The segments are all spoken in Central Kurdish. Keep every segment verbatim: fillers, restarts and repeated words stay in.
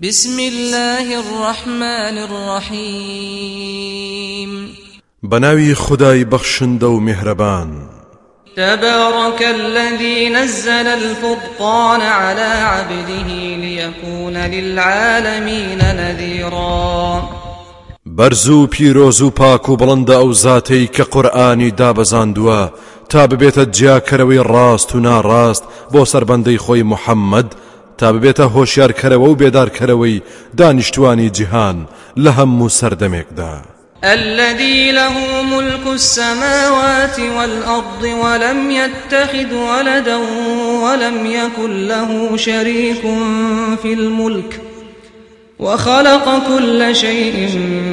بسم الله الرحمن الرحيم بناوي خداي بخشندو مهربان تبارك الذي نزل الفرقان على عبده ليكون للعالمين نذيرا برزو پیروزو پاکو بلند او ذاتي كقرآني دابزاندوا تا ببيت جا كروي راست و ناراست بو سربندي خوي محمد تا ببيت هوشيار كروي و بيدار كروي دانشتواني جهان لهم سردمك دا الذي له ملك السماوات والأرض ولم يتخذ ولدا ولم يكن له شريك في الملك وخلق كل شيء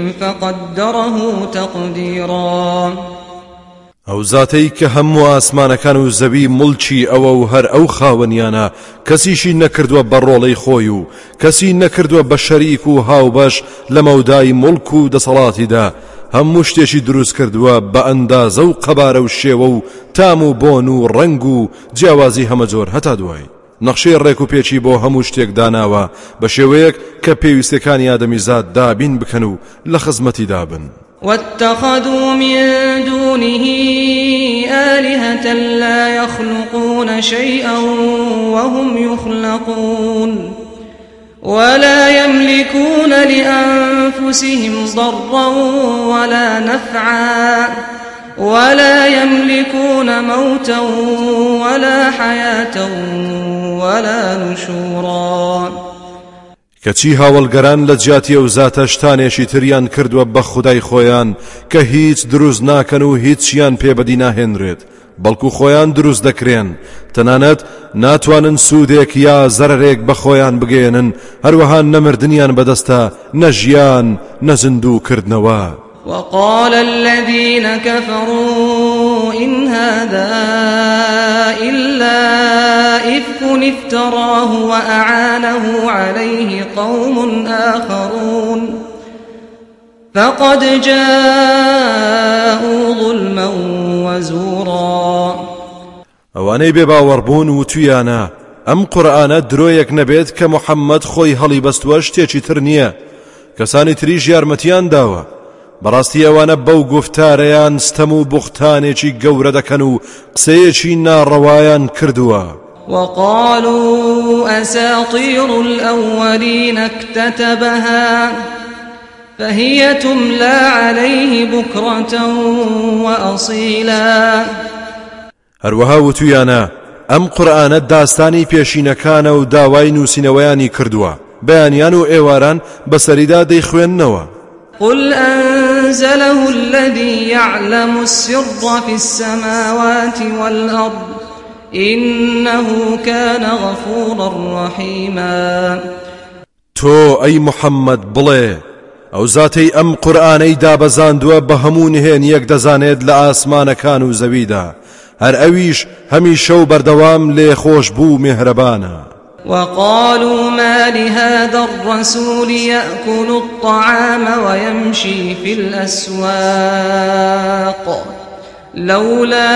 فقدره تقديرا او ذاتي كهم واسمان كانوا زبي ملچي او هر او خاونيانا كسيشي نكردوا برولي خويو كسي نكردوا بشريكو هاو باش لموداي ملكو دا صلاتي دا هم مشتشي دروس كردوا باندازە و قبارە و شێوە و تام و بۆن و ڕنگ و جیاوازی هەمەجۆر هەتا دوای نەخشەی ڕێک و پێچی بۆ هەموو شتێک داناوە بە شێوەیەک کە پێویستەکانی ئادەمیزاد دابین بکەن و لە خزمەتی دابن. واتخذوا من دونه آلهة لا يخلقون شيئا وهم يخلقون ولا يملكون لأنفسهم ضرا ولا نفعا ولا يملكون موتا ولا حياة ولا نشورا کەچی هاوڵگەران لە جیاتی ئەو زاتە شتانێکی تریان کردووە بە خودای خۆیان کە هیچ دروست ناکەن و هیچیان پێبەدی ناهێنرێت بەڵکو خۆیان دروست دەکرێن تەنانەت ناتوانن سوودێک یا زەرێک بە خۆیان بگێنن هەروەها نەمردنیان بەدەستە نەژیان نەزیندووکردنەوە. وقال الذين كفروا إن هذا إلا إفك افتراه وأعانه عليه قوم آخرون فقد جاءوا ظلما وزورا. ئەوانەی بێباوەڕبوون و تویانە ئەم قورئانە درۆیەک نەبێت کە محەممەد خۆی هەڵی بەستووە شتێکی تر نییە کەسانی تریش یارمەتیان داوە بەڕاستی ئەوانە بەو گفتارەیان ستەم و بوختانێکی گەورە دەکەن و قسەیەکی ناڕەوایان کردووە. وقالوا أساطير الأولين اكتتبها فهي تملى عليه بكرة وأصيلا. هەروەها وتویانە ئەم قورئانە داستانی پێشینەکانە و داوای نووسینەوەیانی کردووە بەیانیان و ئێواران بەسەریدا دەیخوێننەوە. قل أنزله الذي يعلم السر في السماوات والأرض إنه كان غفورا رحيما. تو أي محمد بڵێ ئەو زاتەی ئەم قورئانەی دابەزاندووە بە هەموو نهێنیەک دەزانێت لە ئاسمانەکان و زەویدا هەر ئەویش هەمیشە و بەردەوام لێ خۆش بوو مێهرەبانە. وقالوا ما لهذا الرسول يأكل الطعام ويمشي في الأسواق لولا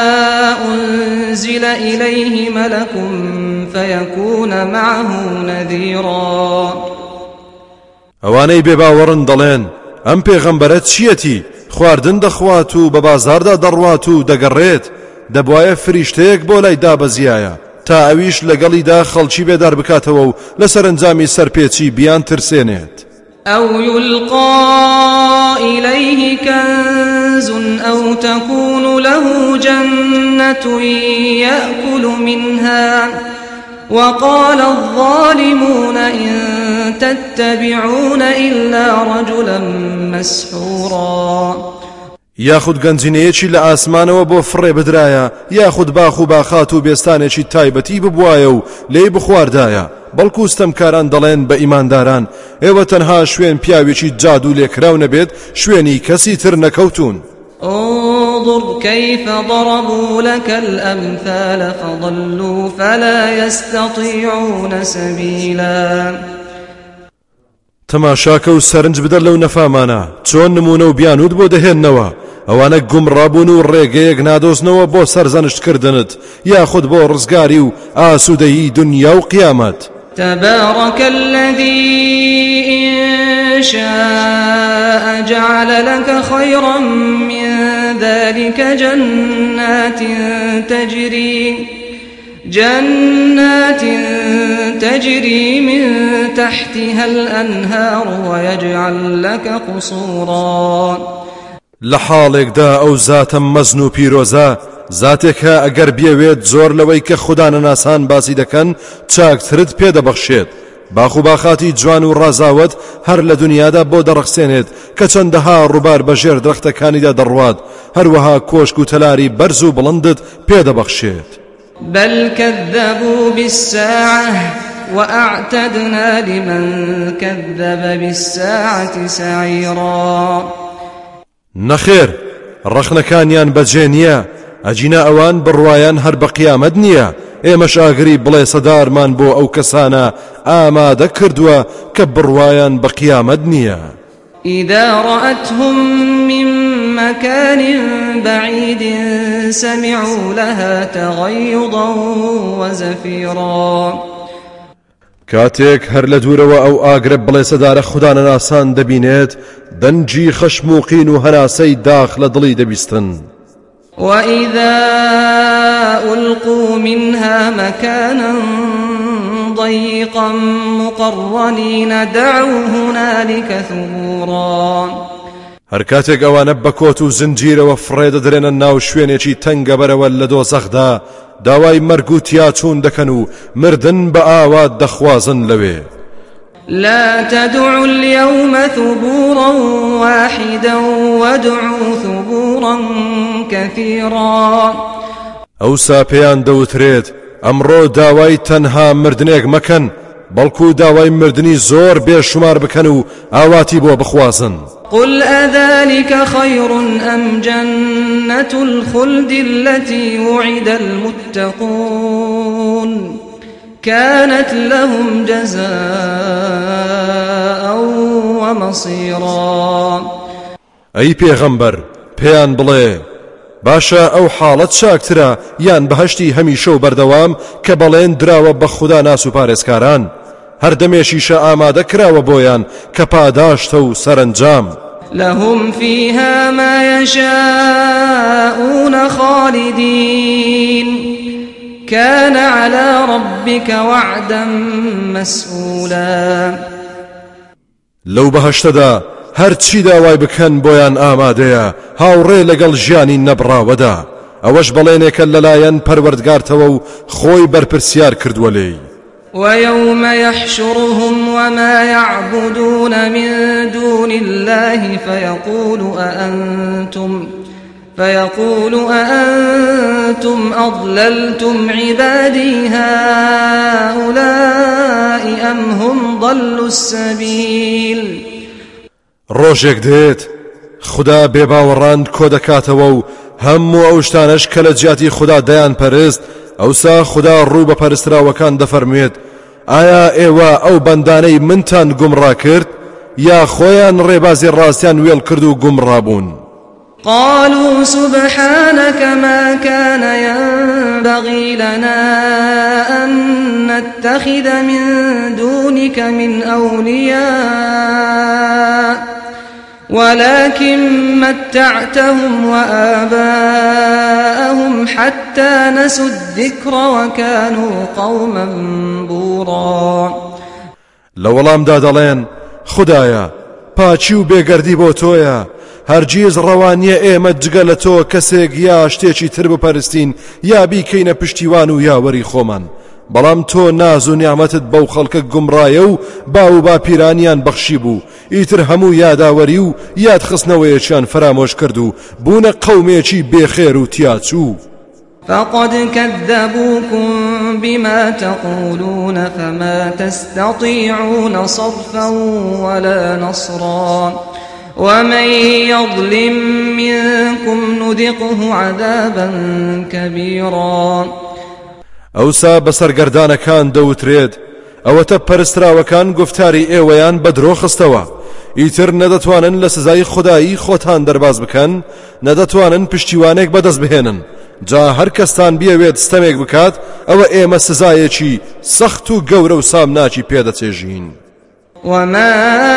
أنزل إليه ملك فيكون معه نذيرا. ئەوانەی بێباوەڕن دەڵێن ئەم پێغەمبەرە چیەتی خواردن دەخوات و بە بازاردا دەڕوات و دەگەڕێت دەبوایە فریشتەیەک بۆ لای دابەزیایە تا ئەویش لەگەڵیدا خەڵکی بێدار بکاتەوە و لە سەرنجامی سەرپێچی بیان ترسێنێت. أو يلقى إليه كنز أو تكون له جنة يأكل منها وقال الظالمون إن تتبعون إلا رجلا مسحورا. یاخود گەنجینەیەکی لە ئاسمانەوە بۆ فڕێ بدرایە یاخود باخ و باخات و بێستانێکی تایبەتی ببوایە و لێی بخواردایە بەڵکو ستەمکاران دەڵێن بە ئیمانداران ئێوە تەنها شوێن پیاوێکی جادو لێکراو نەبێت شوێنی کەسی تر نەکەوتون. انظر كيف ضربوا لك الأمثال فضلوا فلا يستطيعون سبيلا. تەماشاکە و سەرنج بدە لەو نەفامانە چۆن نمونە و بیانوت بۆ دەهێننەوە ئەوانە گومڕابوون و ڕێگەیەک نادۆزنەوە بۆ سەرزەنشتکردنت یاخود بۆ ڕزگاری و ئاسوودەیی دنیا و قیامەت. تبارك الذي إن شاء جعل لك خيرا من ذلك جنات تجري جنات تجري من تحتها الأنهار ويجعل لك قصورا. لحالك دا أو ذات مزنو بيروزا ذاتك اگر بيويت زور لوي كخدا ناسان باسي دكن چاك ترد پيدا بخشيت باخو باخاتی جوان و رازاوت هر لدنیادا بۆ دەڕەخسێنێت کە چەندەها ڕووبار بەژێر درەختەکانیدا دەڕوات هەروەها کۆشک و تەلاری بەرز و بڵندت پێدەبەخشێت. بل كذبوا بالساعة وأعتدنا لمن كذب بالساعة سعيرا. نخير رخنەکانیان بەجێ نییە ئەجینا ئەوان بڕوایان هەر بە قیامەت نییە ئێمەش ئاگری بڵێ سەدارمان بۆ ئەو کەسانە ئامادە کردووە کە بڕوایان بە قیامەت نییە. إذا رأتهم من مكان بعيد سمعوا لها تغيظا وزفيرا. کاتێک هەر لە دوورەوە ئەو ئاگرە بڵێ سەدارە خوددانە ناسان دەبینێت دەنجی خەشم و قین و هەناسەی داخ لە دڵی دەبیستن. وإذا ألقوا منها مكانا ضيقا مقرنين دعوا هنالك ثبورا. هەر کاتێک ئەوانە بە کۆت و زنجیرەوە فڕێ دەدرێنە ناو شوێنێکی تەنگە بەرەوە لە دۆزەخدا داوای مەرگ و تیاچوون دەکەن و مردن بە ئاوات دەخوازن لەوێ. لا تدعوا اليوم ثبورا واحدا وادعوا ثبورا كثيرا. ئەوسا پێیان دەوترێت ئەمڕۆ داوای تەنها مردنێک مەکەن بەڵکو داوای مردنی زۆر بێشمار بکەن و ئاواتی بۆ بخوازن. قل أذلك خير أم جنة الخلد التي وعد المتقون كانت لهم جزاء ومصيرا. أي پیغمبر پیان بڵێ باشە ئەو حاڵەت چاکترە یان بەهشتی هەمیشە و بەردەوام کە بەڵێن دراوە بە خوددا ناس و پارێزکاران هەر دەمێشیشە ئامادە کراوە بۆیان کە پاداشتە و سەرنجام. لهم فيها ما يشاءون خالدين كان على ربك وعدا مسئولا. لو بەهشتەدا هەرچی داوای بکەن بۆیان ئامادەیە هاوڕێ لەگەڵ ژیانی نەبڕاوەدا ئەوەش بەڵێنێکە لەلایەن پەروەردگارتەوە و خۆی بەرپرسیار کردووە لێی. ويوم يحشرهم وما يعبدون من دون الله فيقول أأنتم فيقول أأنتم أضللتم عبادي هؤلاء أم هم ضلوا السبيل. ڕۆژێک دێت خدا بێباوەڕان کۆ دەکاتەوە و هەموو ئەو شتانەش کە لە جیاتی خدا دەیان پەرست ئەوسا خدا ڕوو بە پەرستراوەکان دەفەرموێت ئایا ئێوە ئەو بەندانەی منتان گومڕا کرد یا خۆیان ڕێبازی ڕاستیان وێڵ کرد و گومڕابوون. قالوا سبحانك ما كان ينبغي لنا أن نتخذ من دونك من أولياء ولكن متعتهم وآباءهم حتى نسوا الذكر وكانوا قوما بورا. لەوەڵام دادەڵێن خدایە پاچی و بێگەردی بۆ تۆیە هەرگیز ڕەوانیە ئێمە جگە لە تۆ کەسێک یا شتێکی تر بپەرستین یا بیکەینە پشتیوان و یاوەری خۆمان بەڵام تۆ ناز و نیعمەتت بەو خەڵکە گومڕایە و باو با پیرانیان بەخشی بوو ئیتر هەموو یاداوەری و یادخستنەوەیەکیان فرامۆش کرد و بوونە قەومێکی بێخێر و تیاچوو. فقد كذبوكم بما تقولون فما تستطيعون صرفا ولا نصرا ومن يظلم منكم نذقه عذابا كبيرا. ئەوسا بەسەرگەردانەکان دەوترێت ئەوەتە پەرستراوەکان گفتاری ئێوەیان بەدرۆ خستەوە ئیتر نەدەتوانن لە سزای خودایی خۆتان دەرباز بکەن نەدەتوانن پشتیوانێک بەدەست بهێنن جا هەر کەستان بیەوێت ستەمێک بکات ئەوە ئێمە سزایەکی سەخت و گەورە و سامناکی پێدەچێژین. وما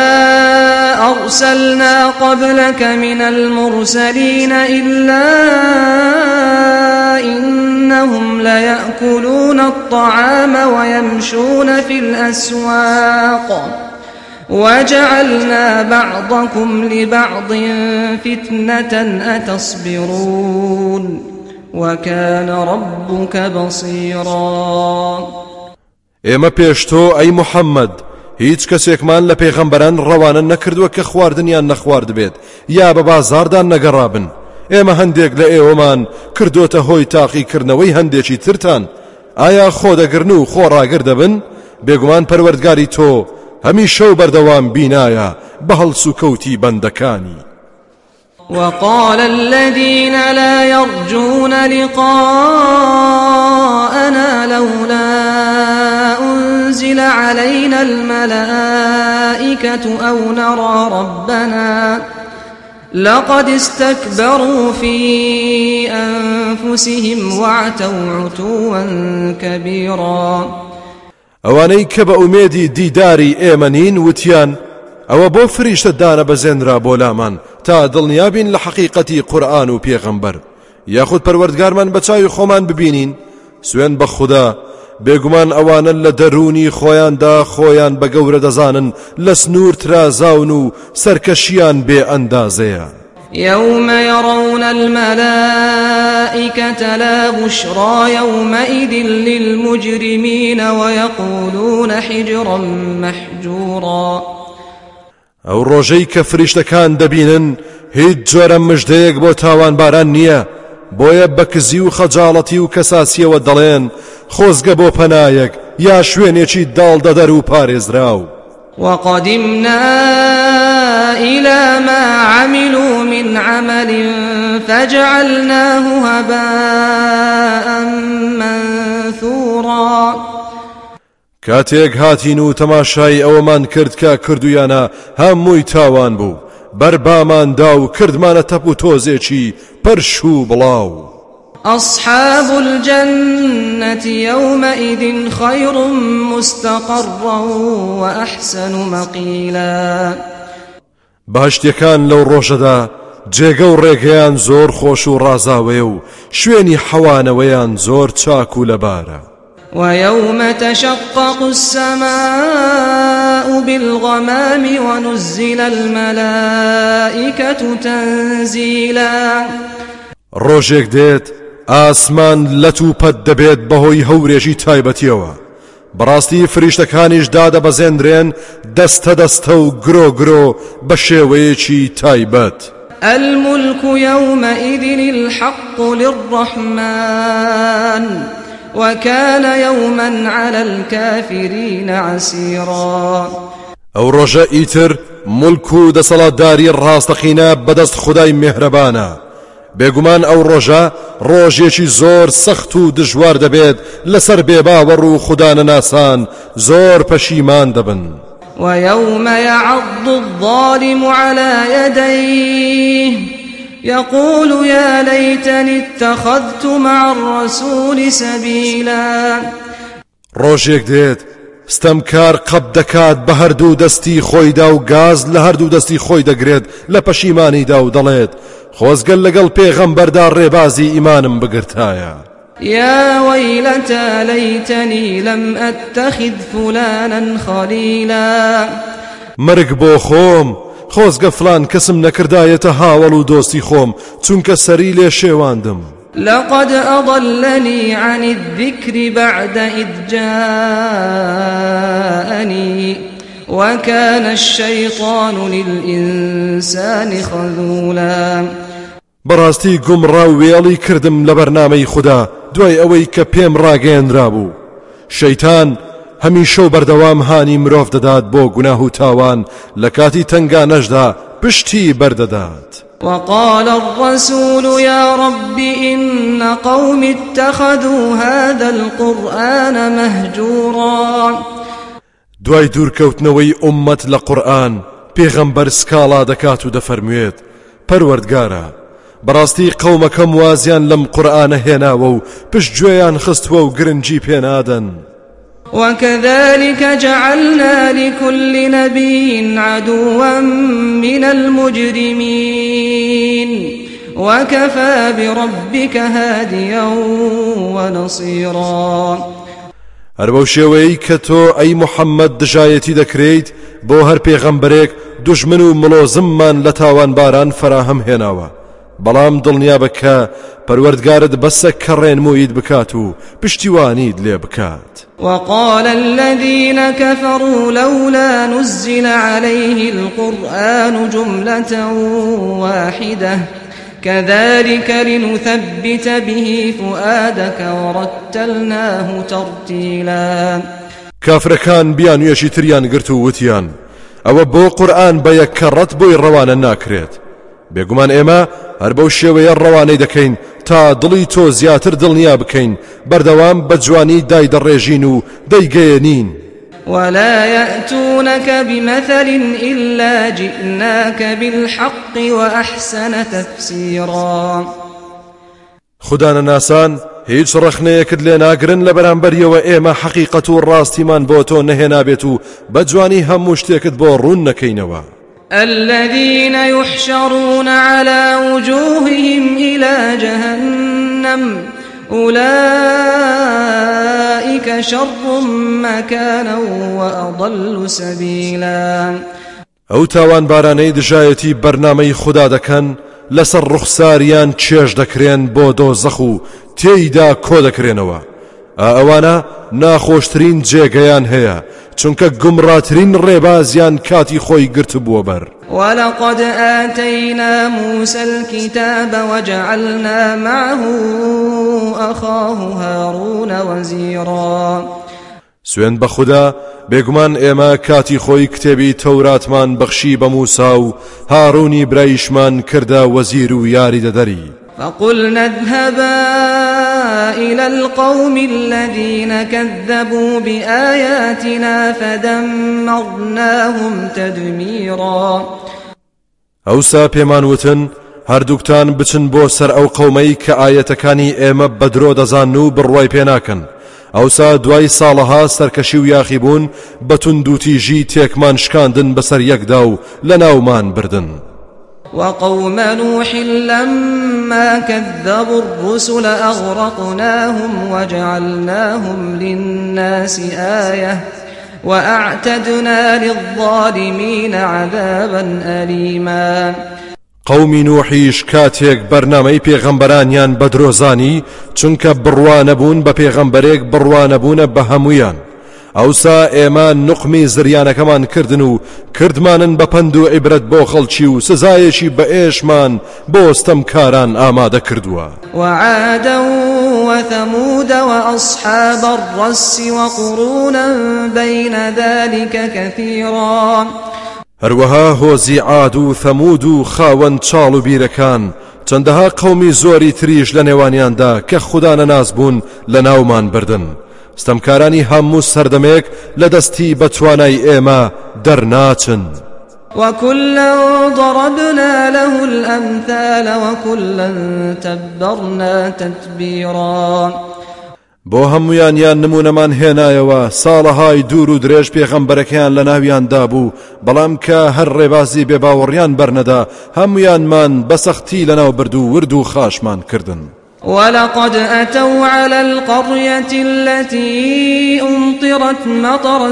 أرسلنا قبلك من المرسلين إلا إنهم ليأكلون الطعام ويمشون في الأسواق وجعلنا بعضكم لبعض فتنة أتصبرون وكان ربك بصيرا. ئێمە پێشتۆ ئەی محەممەد هیچ کەسێکمان لە پێغەمبەران ڕەوانە نەکردووە کە خواردنیان نەخوارد بێت یا بە بازاردان نەگەڕابن. ئێمە هەندێک لە ئێوەمان کردوتە هۆی تاقیکردنەوەی هەندێکی ترتان. ئایا خۆ دەگرن و خۆڕاگر دەبن؟ بێگومان پەروەردگاری تۆ هەمیشە و بەردەوام بینایە بە هەڵس و کەوتی بەندەکانی. وقال الذين لا يرجون لقاءنا لولا أنزل علينا الملائكة أو نرى ربنا لقد استكبروا في أنفسهم وعتوا عتوا كبيرا. ئەوانەی کە بە ئومێدی دیداری ئێمەنین وتیان ئەوە بۆ فریشتە دانە بەزێنرا بۆ لامان تا دڵنیابین لە حەقیقەتی قورئان و پێغەمبەر یاخود پەروەردگارمان بە چاوی خۆمان ببینین. سوێن بە خوددا بێگومان ئەوانە لە دەرونی خۆیاندا خۆیان بە گەورە دەزانن لە سنوور ترازاون و سەرکەشیان بێ ئەندازەیە. يوم يرون الملائكة لا بشرى يومئذ للمجرمين ويقولون حجرا محجورا. ئەو ڕۆژەی کە فریشتەکان دەبینن هیچ جۆرە مژدەیەک بۆ تاوان باران نییە، بۆیە بە کزی و خەجاڵەتی و کەساسیەوە دەڵێن خۆزگە بۆ پەنایەک یا شوێنێکی داڵ دەدەر و پارێزراو. وقدمنا إلى ما عملوا من عمل فجعلناه هباء منثورا. کاتێک هاتین و تەماشای ئەوەمان کرد کە کردویانە هەمووی تاوان بوو، بەربامان دا و کردمانە تەپ و تۆزێکی پەرش و بڵاو. أصحاب الجنة يومئذ خير مستقرا وأحسن مقيلا. باشتیەکان لەو ڕۆژەدا جێگە و ڕێگەیان زۆر خۆش و ڕازاوێ و شوێنی حەوانەوەیان زۆر چاک و لەبارە. ويوم تشقق السماء بالغمام ونزل الملائكة تنزيلا. ڕۆژێک دێت ئاسمان لەت و پەت دەبێت بەهۆی هەورێژی تایبەتیەوە، بەڕاستی فریشتەکانیش دادەبەزێنرێن دەستە دەستە و گرۆ گرۆ بە شێوەیەکی تایبەت. الملك يومئذ الحق للرحمن وكان يوما على الكافرين عسيرا. ئەو ڕۆژە ئیتر ملک و دەسەڵاتداری ڕاستەقینە بەدەست خودای میهرەبانە. بێگومان ئەو ڕۆژە ڕۆژێکی زۆر سەخت و دژوار دەبێت لەسەر بێباوەڕ و خودانە ناسان زۆر پەشیمان دەبن. ويوم يعض الظالم على يديه يقول يا ليتني اتخذت مع الرسول سبيلا. ڕۆژێک دێت ستەمکار قەب دەکات بە هەردوو دەستی خۆیدا و گاز لە هەردوو دەستی خۆی دەگرێت لە پەشیمانیدا و دەڵێت خۆزگەل لەگەڵ پێغەمبەردا ڕێبازی ئیمانم بگرتایە. يا ويلتى ليتني لم أتخذ فلانا خليلا. مرگ بۆ خۆم خۆزگە فلان کەسم نەکردایەتە هاوڵ و دۆستی خۆم چونکە سەری لێ شێواندم. لقد أضلني عن الذكر بعد إذ جاءني وكان الشيطان للإنسان خذولا. بەڕاستی گومڕا و وێڵی کردم لە بەرنامەی خوددا دوای ئەوەی کە پێم ڕاگەیەنرابوو. شەیتان هەمیشە و بەردەوام هانی مرۆڤ دەدات بۆ گوناه و تاوان لە کاتی تەنگانەشدا پشتی بەردەدات. وقال الرسول يا رب إن قوم اتخذوا هذا القرآن مهجورا. دوای دوورکەوتنەوەی ئومەت لە قورئان پێغەمبەر سکاڵا دەکات و دەفەرموێت پەروەردگارە بەڕاستی قەومەکەم وازیان لەم قورئانە هێناوە و پشتگوێیان خستووە و گرنگی پێنادەن. وكذلك جعلنا لكل نبي عدوا من المجرمين وكفى بربك هاديا ونصيرا. هەر بەو شێوەیەی کە تۆ ئەی محەممەد دژایەتی دەکرێیت بۆ هەر پێغەمبەرێک دوژمن و مڵۆزممان لە تاوانباران فراهەم هێناوە، بەڵام دڵنیا بە کە پەروەردگارت بەسە کە ڕێنموویت بکات و پشتیوانیت لێ بکات. وقال الذين كفروا لولا نزل عليه القرآن جملة واحدة كذلك لنثبت به فؤادك ورتلناه ترتيلا. كافركان بیانوێشی تریان گرت و وتیان ئەوە بۆ قورئان بە یەک کەڕەت بۆی ڕەوانە ناکرێت. بێگومان ئێمە هەر بەو شێوەیە ڕەوانەی دەکەین تا دڵی تۆ زیاتر دڵنیا بکەین، بەردەوام بە جوانی دایدەڕێژین و دەیگەیەنین. ولا يأتونك بمثل إلا جئناك بالحق وأحسن تفسيرا. خدانا ناسان هیچ ڕخنەیەکت لێ ناگرن لە بەرامبەریەوە ئێمە حەقیقەت و ڕاستیمان بۆ تۆ نەهێنابێت و بە جوانی هەموو شتێکت بۆ ڕوون نەکەینەوە. الذين يحشرون على وجوههم إلى جهنم أولئك شر مكانا وأضل سبيلا. ئەو تاوان بارانەی دژایەتی بەرنامەی خوددا دەکەن لەسەر ڕوخساریان چێژ دەکرێن بۆ دۆزەخ و تێیدا کۆ دەکرێنەوە. ئەوانە ناخۆشترین جێگەیان هەیە چونکە گومڕاترین ڕێبازیان کاتی خۆی گرت بووە بەر. ولقد آتينا موسى الكتاب وجعلنا معه أخاه هارون وزيرا. سوێن بە خوددا بێگومان ئێمە کاتی خۆی کتێبی تەوراتمان بەخشی بە موسا و هارونی برایشمان کردە وەزیر و یاری دەدەری. فقلنا اذهبا إلى القوم الذين كذبوا بآياتنا فدمرناهم تدميرا. ئەوسا پێمان وتن هەردووکتان بچن بۆ سەر ئەو قەومەی کە ئاەتەکانی ئێمە بەدرۆ دەزان و بڕوای پێناکەن. ئەوسا دوای ساڵەها سەرکەشی و یاخی بوون بەتون دووتیژی تێکمان شکاندن بەسەر یەکدا و لە ناومان بردن. وقوم نوح لما كذبوا الرسل أغرقناهم وجعلناهم للناس آية وأعتدنا للظالمين عذابا أليما. قومی نوحیش کاتێک بەرنامەی پێغەمبەرانیان بەدرۆزانی چونکە بڕوانەبوون بە پێغەمبەرێک بڕوانەبوونە بە هەمویان. ئەوسا ئێمە نوقمی زریانەکەمان کردن و کردمانن بە پند و عیبرەت بۆ خەڵکی و سزایەکی بە ئێشمان بۆ ستەمکاران ئامادە کردووە. وعادا وثمود وأصحاب الرس وقرونا بين ذلك كثيرا. هەروەها هۆزی عاد و ثەمود و خاوەن چاڵ و بیرەکان چەندەها قەومی زۆری تریش لە نێوانیاندا کە خوددا نەناس بوون لە ناومان بردن. ستەمکارانی هەموو سەردەمێک لە دەستی بەتوانای ئێمە دەرناچن. وكلا ضربنا له الأمثال وكلا تبرنا تتبيرا. بۆ هەمویانیان نمونەمان هێنایەوە ساڵەهای دوور و درێژ پێغەمبەرەکەیان لە ناویاندا بوو، بەڵام کە هەر ڕێبازی بێباوەڕیان بەرنەدا هەمویانمان بەسەختی لەناو برد و ورد و خاشمان کردن. ولقد أتوا على القرية التي أمطرت مطر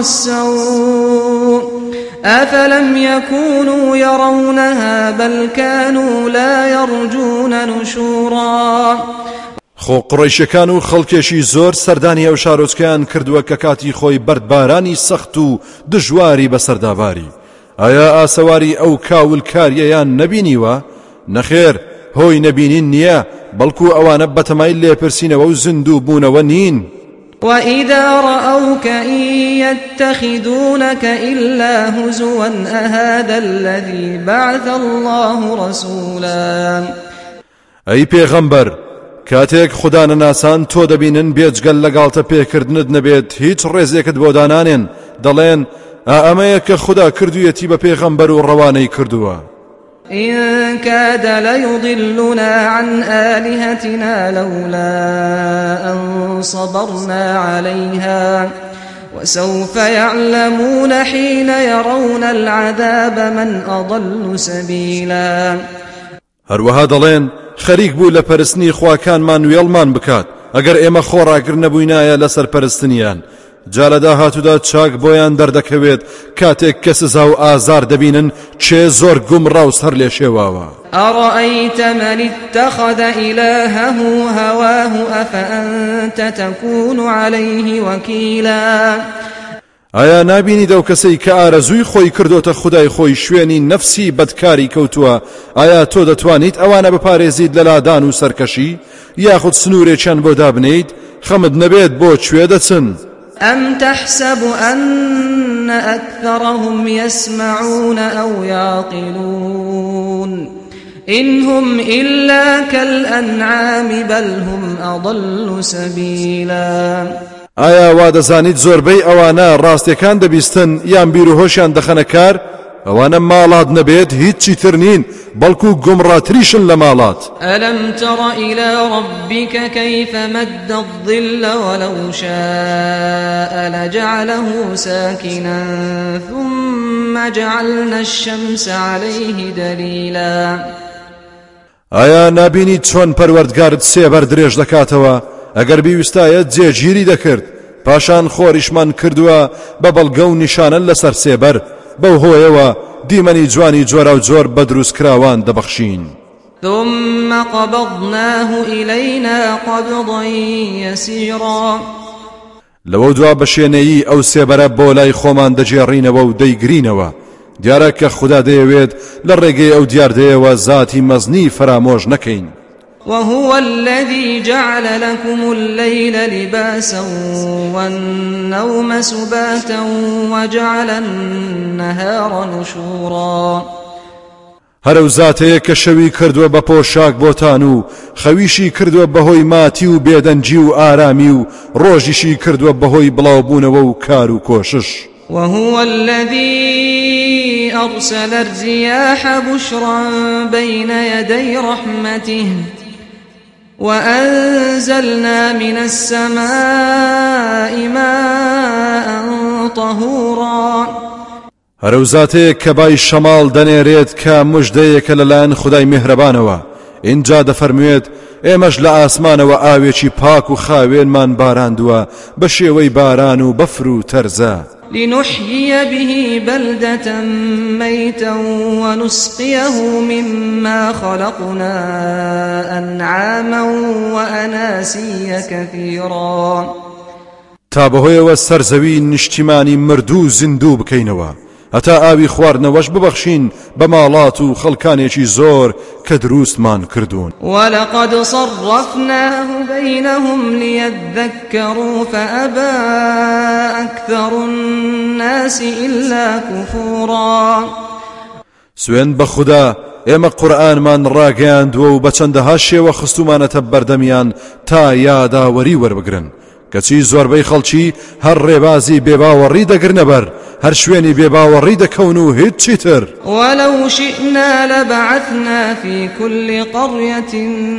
السوء أفلم يكونوا يرونها بل كانوا لا يرجون نشورا. خۆ قڕیشەکان و خەڵکێشی زۆر سەردانی ئەو شارۆچکەیان کردووە کە کاتی خۆی بەردبارانی سەخت و دژواری بەسەرداواری. ئایا ئاسەواری ئەو کاولکاریەیان نەبینیوە؟ نەخێر هۆی نەبینین نییە، بەڵکو ئەوانە بەتەمای لێپرسینەوە و زیندوو بوونەوە نین. وإذا رأوك إن يتخذونك إلا هزوا أهذا الذي بعث الله رسولا. أي پیغمبر کاتێک خوددا نەناسان تۆ دەبینن بێجگەل لەگاڵتە پێکردنت نەبێت هیچ ڕێزێکت بۆ دانانێن، دەڵێن ئەمەیە کە خوددا کردوویەتی بە پێغەمبەر و ڕەوانەی کردووە. إن كاد ليضلنا عن آلهتنا لولا أن صبرنا عليها وسوف يعلمون حين يرون العذاب من أضل سبيلا. هەروەها دەڵێن خەریک بوو لە پەرستنی خواکانمان وێڵمان بکات ئەگەر ئێمە خۆڕاگر نەبووینایە لەسەر پەرستنیان. جا لە داهاتوودا چاک بۆیان دەردەکەوێت کاتێک کە سزا و ئازار دەبینن چێ زۆر گومڕاوس هەر لێ شێواوە. أرأيت من اتخذ إلهه هواه أفأنت تكون عليه وكيلا. ئایا نابینی دەو کەسەی کە ئارەزووی خۆی کردۆتە خودای خۆی شوێنی نەفسی بەدکاری کەوتووە ئایا تۆ دەتوانیت ئەوانە بپارێزیت لە لادان و سەرکەشی یاخود سنوورێکیان بۆ دابنیت خەمت نەبێت بۆ کوێ دەچن. أم تحسب أن أكثرهم يسمعون أو يعقلون إن هم إلا كالأنعام بل هم أضل سبيلا. ئایا وا دەزانیت زۆربەی ئەوانە ڕاستیەکان دەبیستن یان بیر و هۆشیان دەخەنە کار؟ ئەوانە ماڵات نەبێت هیچی تر نین بەڵکو گومڕاتریشن لە ماڵات. ألم تر إلى ربك كيف مد الظل ولو شاء لجعله ساكنا ثم جعلنا الشمس عليه دليلا. ئایا نابینی چۆن پەروەردگارت سێبەر درێژ دەکاتەوە ئەگەر بیویستایە جێگیری دەکرد پاشان خۆریشمان کردووە بە بەڵگە و نیشانە لەسەر سێبەر بەو هۆیەوە دیمەنی جوانی جۆرا و جۆر بە دروست کراوان دەبەخشین. ثم قبضناه إلينا قبضا يسيرا. لەوە دوا بەشێنەیی ئەو سێبەرە بۆ لای خۆمان دەجێڕینەوە و دەیگرینەوە. دیارە کە خوددا دەیەوێت لە ڕێگەی ئەو دیاردەیەوە زاتی مەزنی فرامۆژ نەکەین. وهو الذي جعل لكم الليل لباسا والنوم سباتا وجعل النهار نشورا. هەرو زاتەیە کە شەوی کردووە بە پۆشاک بۆتان و خەویشی کردووە بەهۆی ماتی و بێدەنجی و ئارامی و ڕۆژیشی کردووە بەهۆی بڵاوبوونەوە و کار و کۆشش. وهو الذي أرسل الرياح بشرا بين يدي رحمته وأنزلنا من السماء ماء طهورا. هەرو زاتەیە کە بای شەماڵ دەنێرێت کە موژدەیەکە لەلایەن خودای میهرەبانەوە. اینجا دەفەرموێت ئێمەش لە ئاسمانەوە ئاوێکی پاک و خاوێنمان باراندووە بە شێوەی باران و بەفر و تەرزە. لنحيي به بلدة ميتا ونسقيه مما خلقنا أنعاما وأناسيا كثيرا. تا بەهۆیەوە سەرزەوی نیشتیمانی مردوو زیندوو بکەینەوە هەتا ئاوی خواردنەوەش ببەخشین بە ماڵات و خەڵکانێکی زۆر کە دروستمان کردوون. ولقد صرفناه بينهم ليذكروا فأبى أكثر الناس إلا كفورا. سوێن بە خوددا ئێمە قورئانمان ڕاگەیاندووە و بە چەندەها شێوە خستومانەتە بەردەمیان تا یاداوەری وەربگرن کەچی زۆربەی خەڵکی هەر ڕێبازی بێباوەڕی دەگرنە بەر هەر شوێنی بێباوەڕی دەکەون و هیچی تر. ولو شئنا لبعثنا في كل قرية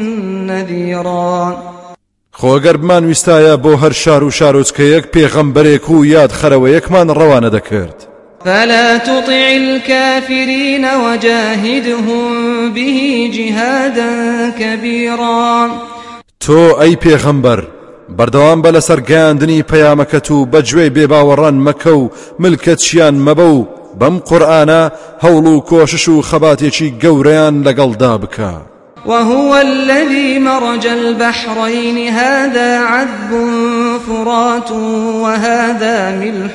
نذيرا. خۆگەر بمان ویستایە بۆ هەر شار و شارۆچکەیەک پێغەمبەرێک و یاد خەرەوەیەکمان ڕەوانە دەکرد. فلا تطع الكافرين وجاهدهم به جهادا كبيرا. تۆ ئەی پێغەمبەر بەردەوام بە لەسەر گەیاندنی پەیامەکەت و بەگوێی بێباوەڕان مەکە و ملکەتیان مەبە و بەم قورئانە هەوڵ و کۆشش و خەباتێکی گەورەیان لەگەڵدا بکە. وهو الذي مرج البحرين هذا عذب فرات وهذا ملح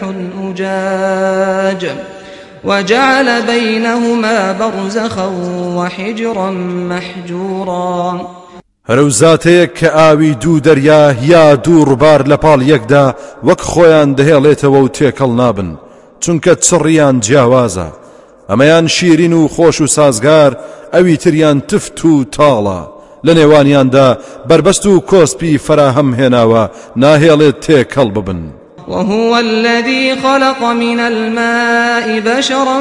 أجاج وجعل بينهما برزخا وحجرا محجورا. هەرو زاتەیە کە ئاوی دوو دەریا یا دوو ڕووبار لە پاڵ یەکدا وەک خۆیان دەهێڵێتەوە و تێکەڵ نابن چونکە چڕیان جیاوازە. ئەمەیان شیرین و خۆش و سازگار ئەوی تریان تفت و تاڵە لە نێوانیاندا بربەست و کۆسپی فراهەم هێناوە ناهێڵێت تێکەڵ ببن. وهو الذي خلق من الماء بشرا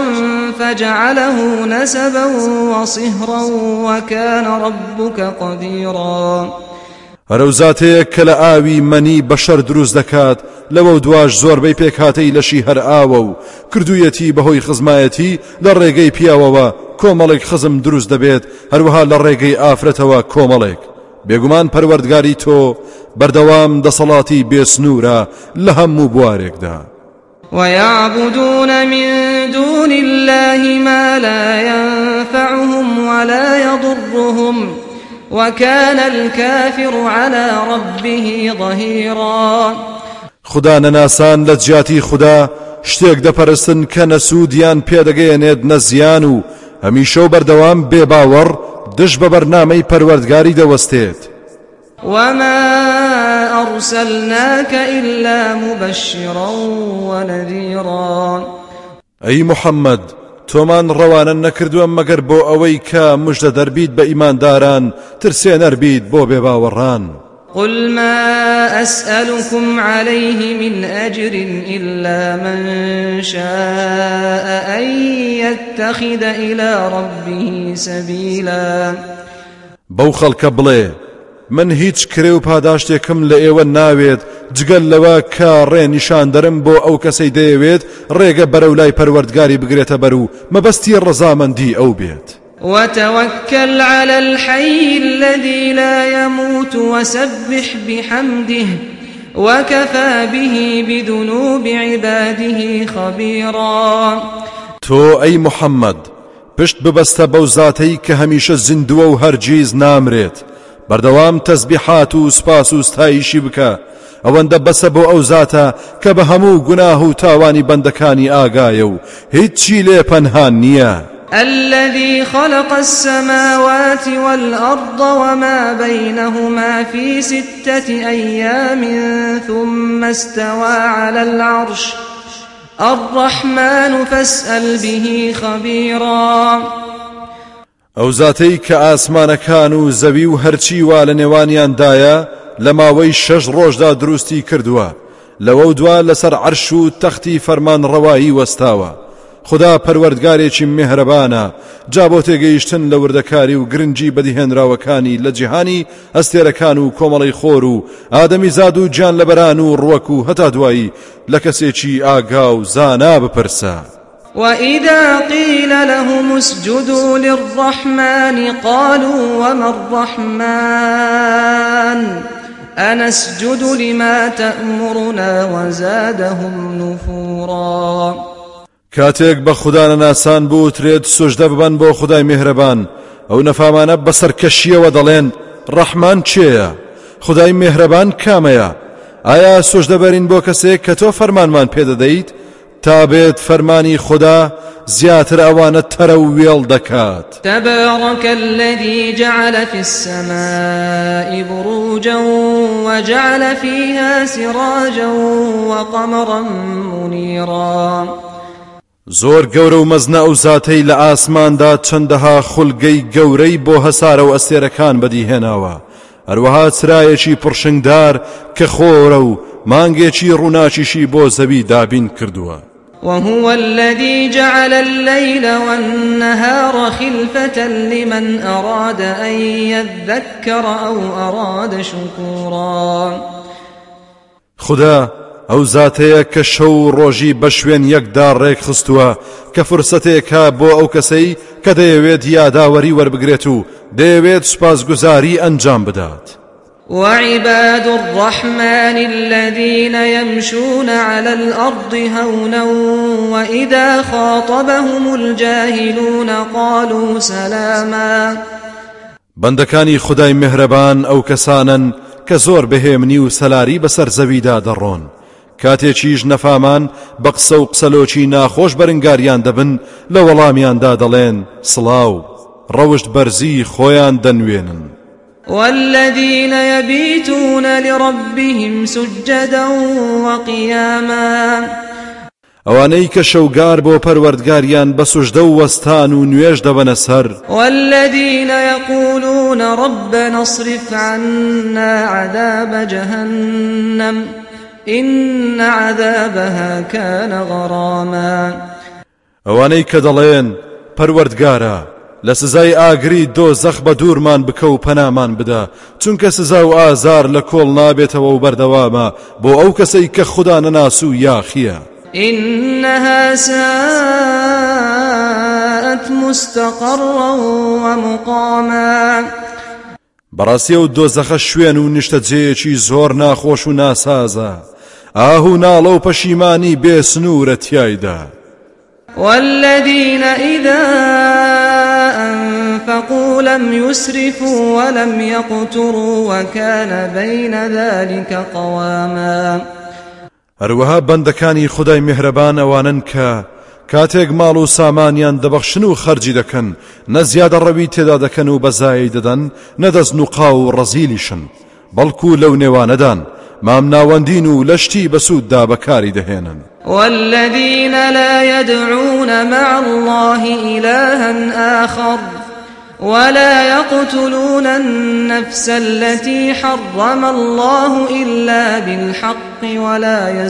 فجعله نسبا وصهرا وكان ربك قديرا. هەرەو زاتەیە کە لە ئاوی مەنی بەشەر دروست دەکات لەوە دواش زۆربەی پێکهاتەی لەشی هەر ئاوە و کردوویەتی بەهۆی خزمایەتی لە ڕێگەی پیاوەوە کۆمەڵێک خزم دروست دەبێت هەروەها لە ڕێگەی ئافرەتەوە کۆمەڵێک. بێگومان پەروەردگاری تۆ بەردەوام دەسەڵاتی بێسنوورە لە هەموو بوارێکدا. ويعبدون من دون الله ما لا ينفعهم ولا يضرهم وكان الكافر على ربه ظهيرا. خدا نەناسان لە جیاتی خدا شتێک دەپەرستن کە نەسوودیان پێدەگەیەنێت نەزیان و هەمیشە و بەردەوام بێباوەڕ دش بە بەرنامەی پەروەردگاری دەوەستێت. وما أرسلناك إلا مبشرا ونذيرا. أي محمد تۆمان ڕەوانە نەکردووە مەگەر بۆ ئەوەی کە مژدە دەربیت بە ئیمانداران ترسێنەر بیت بۆ بێباوەڕان. قل ما أسألكم عليه من أجر إلا من شاء أن يتخذ إلى ربه سبيلا. بەو خەڵکە بڵێ من هیچ کرێ و پاداشتێکم لە ئێوە ناوێت جگەل لەوە کە ڕێ نیشان دەرم بۆ ئەو کەسەی دەیەوێت ڕێگە بەرەو لای پەروەردگاری بگرێتە بەر و مەبەستی ڕەزامەندی ئەو بێت. وتوكل على الحي الذي لا يموت وسبح بحمده وكفى به بذنوب عباده خبيرا. تۆ ئەی محەممەد پشت ببەستە بەو زاتەی کە هەمیشە زیندووە و هەرگیز نامرێت بەردەوام تەسبیحات و سپاس و ستایشی بکە ئەوەندە بەسە بۆ ئەو زاتە کە بە هەموو گوناه و تاوانی بەندەکانی ئاگایە و هیچی لێ پەنهان نییە. الذي خلق السماوات والأرض وما بينهما في ستة أيام ثم استوى على العرش الرحمن فاسأل به خبيرا. ئەو زاتەی کە ئاسمانەکان و زەوی و هەرچی وا لە نێوانیاندایە لە ماوەی شەش ڕۆژدا دروستی کردووە لەوە دوا لەسەر عەرش و تەختی فەرمان ڕەوایی وەستاوە. خدا پەروەردگارێکی میهرەبانە جا بۆ تێگەیشتن لە وردەکاری و گرنگی بەدیهێنراوەکانی لە جیهانی ئەستێرەکان و کۆمەڵی خۆر و ئادەمی زاد و گیان لەبەران و ڕوەک و هەتا دوایی لە کەسێکی ئاگا و زانا بپرسە. وإذا قيل لهم اسجدوا للرحمن قالوا وما الرحمن أنسجد لما تأمرنا وزادهم نفورا. کاتێک بە خوددا نەناسان بوترێت سوژدە ببەن بۆ خدای میهرەبان ئەو نەفامانە بەسەر کەشیەوە دەڵێن ڕەحمان چێیە؟ خدای میهرەبان کامەیە؟ ئایا سوژدە بەرین بۆ کەسێک کە تۆ فەرمانمان پێدەدەیت تا بێت فەرمانی خدا زیاتر ئەوانە تەرە و وێڵ دەکات. تبارك الذي جعل في السماء بروجا وجعل فيها سراجا وقمرا منيرا. زۆر گەورە و مەزنە ئەو زاتەی لە ئاسماندا چەندەها خولگەی گەورەی بۆ هەسارە و ئەستێرەکان بەدیهێناوە هەروەها چرایەکی پڕشنگدار کە خۆرە و مانگێکی ڕووناچیشی بۆ زەوی دابین کردووە. وهو الذي جعل الليل والنهار خلفة لمن أراد أن يذكر أو أراد شكورا. خدا ئەو زاتەیە کە شەو ڕۆژی بە شوێن یەکدا ڕێک خستووە کە فرسەتێکە بۆ ئەو کەسەی کە دەیەوێت یاداوەری وەربگرێت و دەیەوێت سوپاسگوزاری ئەنجام بدات. وعباد الرحمن الذين يمشون على الأرض هونا وإذا خاطبهم الجاهلون قالوا سلاما. بەندەکانی خدای میهرەبان ئەو کەسانن کە زۆر بەهێمنی و سەلاری بەسەر زەویدا دەڕۆن کاتێکیش نەفامان بە قسە و قسەلۆکی ناخۆش بەرنگاریان دەبن لە وەڵامیاندا دەڵێن سڵاو ڕەوشت بەرزی خۆیان دەنوێنن. والذين يبيتون لربهم سجدا وقياما. ئەوانەی کە شەوگار بۆ پەروەردگاریان بە سوژدە و وەستان و نوێژ دەبەنە سەر. والذين يقولون ربنا اصرف عنا عذاب جهنم إن عذابها كان غراما. ئەوانەی کە دەڵێن پەروەردگارە لە سزای ئاگری دۆزەخ بە دوورمان بکە و پەنامان بدە، چونکە سزا و ئازار لە کۆڵ نابێتەوە و بەردەوامە بۆ ئەو کەسەی کە خوددا نەناس و یاخیە. إنها ساءت مستقرا ومقاما. بەڕاستی ئەو دۆزەخە شوێن و نیشتەجێیەکی زۆر ناخۆش و ناسازە، ئاهو ناڵە و پەشیمانی بێسنوورە تیایدا. والذين إذا أنفقوا لم يسرفوا ولم يقتروا وكان بين ذلك قواما. هەروەها بەندەکانی خودای میهرەبان ئەوانن کە کاتێک ماڵ و سامانیان دەبەخشن و خەرجی دەکەن، نە زیادە ڕەوی تێدا دەکەن و بەزایی دەدەن، نەدەست و قاو و ڕەزیلیشن، بەڵکو لەو نێوانەدان مام ناوەندین و لەشتی بەسووددا بەکاری دەهێنن. والذين لا يدعون مع الله إلها آخر ولا يقتلون النفس التي حرم الله إلا بالحق ولا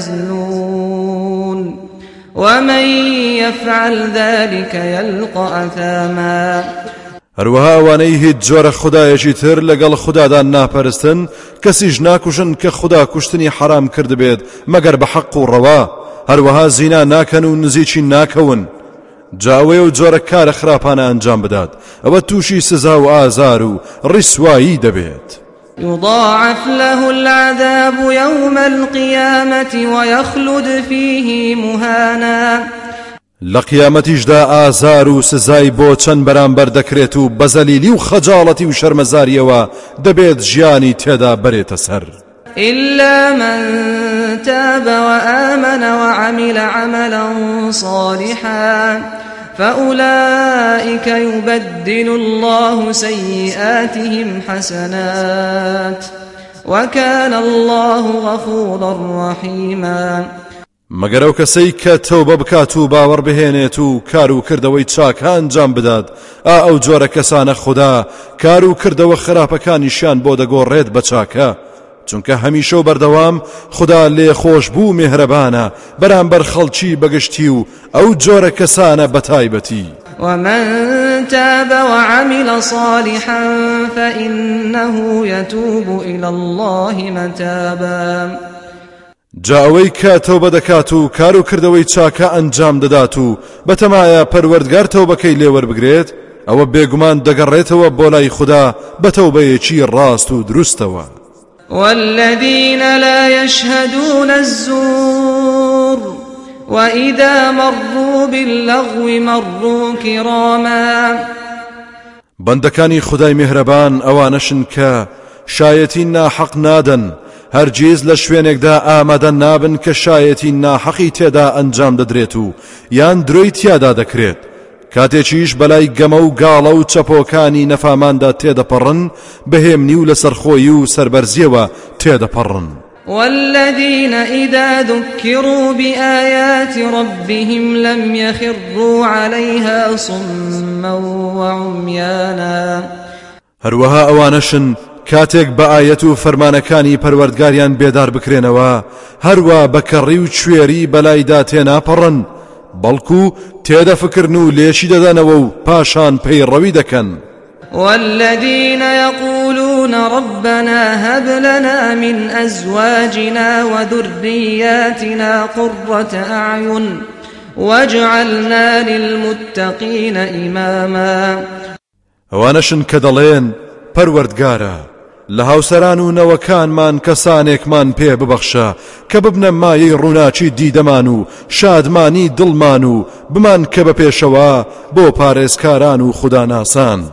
يزنون ومن يفعل ذلك يلقى أثاما. هەروەها ئەوانەی هیچ جۆرە خودایەکی تر لەگەڵ خوددادان ناپەرستن، کەسیش ناکوشن کە خوددا کوشتنی حرام کردبێت مەگەر بە حەق و ڕەوا، هەروەها زینا ناکەن و نزیکی ناکەون، جاوێ و جۆرە کارە خراپانە ئەنجام بدات، ئەوە تووشی سزا و ئازار و ڕیسوایی دەبێت. يضاعف له العذاب يوم القيامة ويخلد فيه مهانا. لە قیامەتیشدا ئازار و سزای بۆ چەند بەرامبەر دەکرێت و بەزەلیلی و خەجاڵەتی و شەرمەزاریەوە دەبێت ژیانی تێدا بەرێتە سەر. إلا من تاب وآمن وعمل عملا صالحا فأولئك يبدل الله سيئاتهم حسنات وكان الله غفورا رحيما. مەگەر ئەو کەسەی کە تەوبە بکات و باوەڕ بهێنێت و کار و کردەوەی چاک ئەنجام بدات، ئا ئەو جۆرە کەسانە خوددا کار و کردەوە خراپەکانیشیان بۆ دەگۆڕێت بە چاکە، چونکە هەمیشە و بەردەوام خوددا لێ خۆش بوو میهرەبانە بەرامبەر خەڵکی بەگشتی و ئەو جۆرە کەسانە بەتایبەتی. ومن تاب وعمل صالحا فإنه يتوب إلى الله متابا. جا ئەوەی کە تەوبە دەکات و کار و کردەوەی چاکە ئەنجام دەدات و بەتەمایە پەروەردگار تەوبەکەی لێوە بگرێت، ئەوە بێگومان دەگەڕێتەوە بۆ لای خوددا بە تەوبەیەکی ڕاست و دروستەوە. والذين لا يشهدون الزور وإذا مروا باللغو مروا كراما. بەندەکانی خودای میهرەبان ئەوانەشن کە شایەتی ناحەق نادەن، هەرگیز لە شوێنێکدا ئامادە نابن کە شایەتی ناحەقی تێدا ئەنجام دەدرێت و یان درۆی تیادا دەکرێت، کاتێکیش بەلای گەمە و گاڵە و چەپۆکانی نەفاماندا تێدەپەڕن، بەهێمنی و لەسەرخۆیی و سەربەرزیەوە تێدەپەڕن. والذين إذا ذكروا بآيات ربهم لم يخروا عليها صما وعميانا. هەروەها ئەوانەشن کاتێک بە ئایەت و فەرمانەکانی پەروەردگاریان بێدار بکرێنەوە، هەروە بە کەڕی و کوێری بەلایدا تێناپەڕن، بەڵکو تێدەفکردن و لێشی دەدەنەوە و پاشان پەیڕەوی دەکەن. والذين يقولون ربنا هب لنا من أزواجنا وذرياتنا قرة أعين واجعلنا للمتقين إماما. ئەوانەشن کە دەڵێن پەروەردگارە لە هاوسەران و نەوەکانمان کەسانێکمان پێ ببەخشە کە ببنە مایەی ڕووناچی دیدەمان و شادمانی دڵمان و بمان کە بە پێشەوە بۆ پارێزکاران و خوداناسان.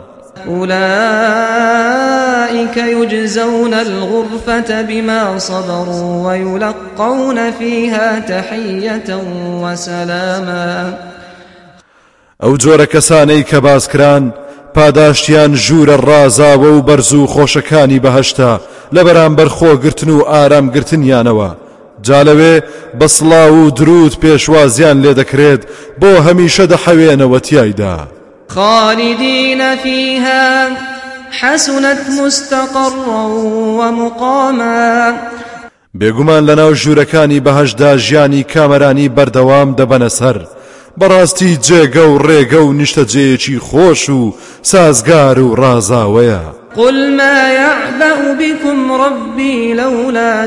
أولئك يجزون الغرفة بما صبروا ويلقون فيها تحية وسلاما. ئەو جۆرە کەسانەی کە باسکران پاداشتیان ژوورە ڕازاوە و بەرز و خۆشەکانی بەهەشتا لە بەرامبەر خۆگرتن و ئارامگرتنیانەوە، جالەوێ بە سڵاو و درود پێشوازیان لێ دەکرێت بۆ هەمیشە دەحەوێنەوە تیایدا. خالدين فيها حسنت مستقرا ومقاما. بێگومان لەناو ژوورەکانی بەهەشدا ژیانی کامەرانی بەردەوام دەبەنە سەر بەڕاستی جێگە و ڕێگە و نیشتەجێیەکی خۆش و سازگار و ڕازاوەیە. قل ما يعبأ بكم ربي لولا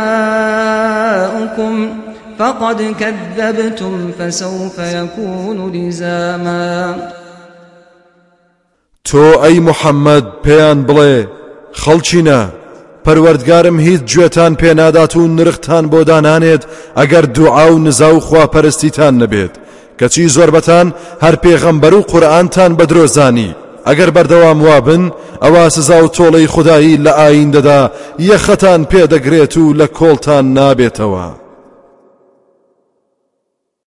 دعاؤكم فقد كذبتم فسوف يكون لزاما. تۆ ئەی محەممەد پێیان بڵێ خەڵچینە پەروەردگارم هیچ گوێتان پێنادات و نرختان بۆ دانانێت ئەگەر دوعا و نزا و خواپەرستیتان نەبێت کەچی زۆربەتان هەر پێغەمبەر و قورئانتان بە درۆزانی ئەگەر بەردەوام وابن ئەوا سزا و تۆڵەی خودایی لە ئایندەدا یەخەتان پێدەگرێت و لە کۆڵتان نابێتەوە.